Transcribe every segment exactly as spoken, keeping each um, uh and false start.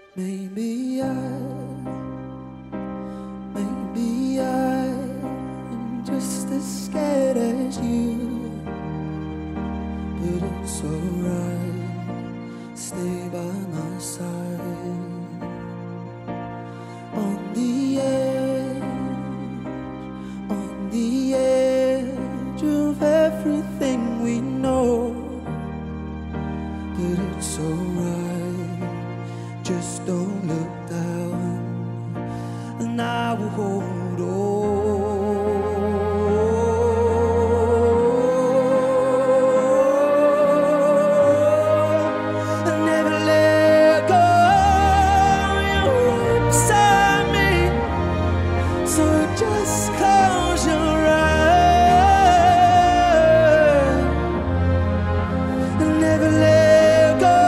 Maybe I, maybe I am just as scared as you, but it's alright, stay by my side. On the edge, on the edge of everything we know, but it's alright, just don't look down, and I will hold on. And never let go, you're right beside me, so just close your eyes. And never let go,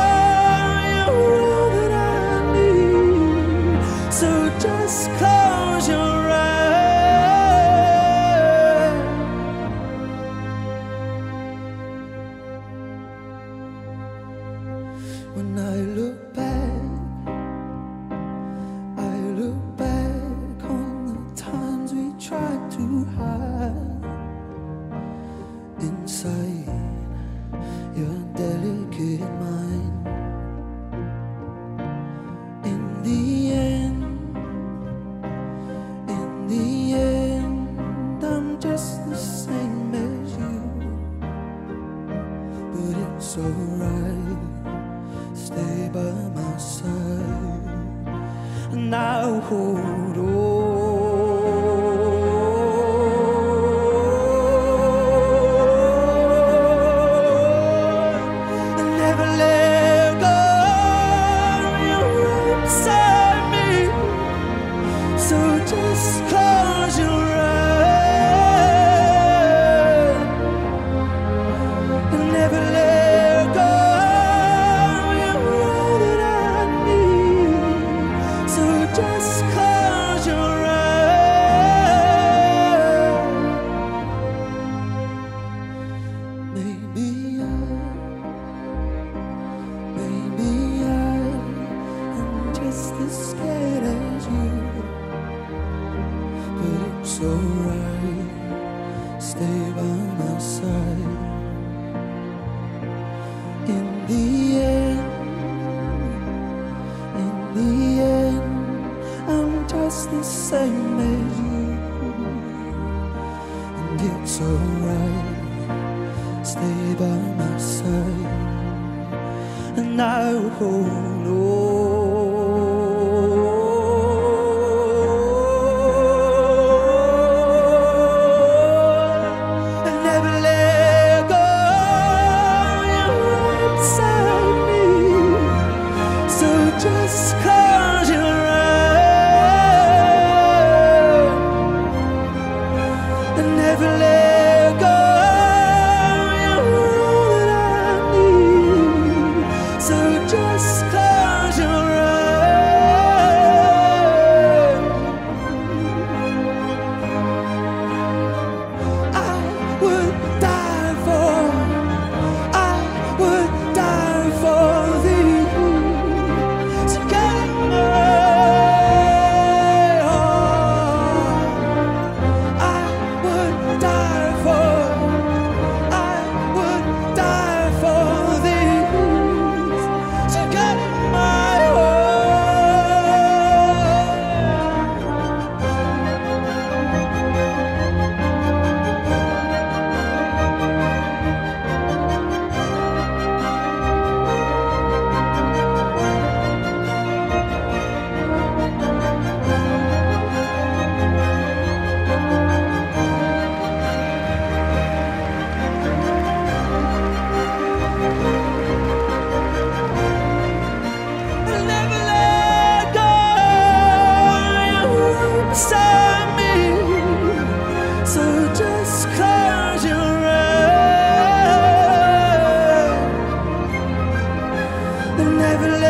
so just close your eyes. When I look back, I look back on the times we tried to hide inside your delicate mind. In the end, in the end, I'm just the same as you, but it's alright, stay by my side, and I'll hold on. And never let go, you're right beside me, so just close your eyes. And never let go, you're all that I need, so just close your eyes. Maybe I, maybe I am just as scared as you, but it's alright, stay by my side. In the end, in the end, I'm just the same as you, and it's alright, stay by my side, and I'll hold on. Just close your eyes and never let go, you're all that I need, so just close your eyes. I would die for, I would die for thee. Never let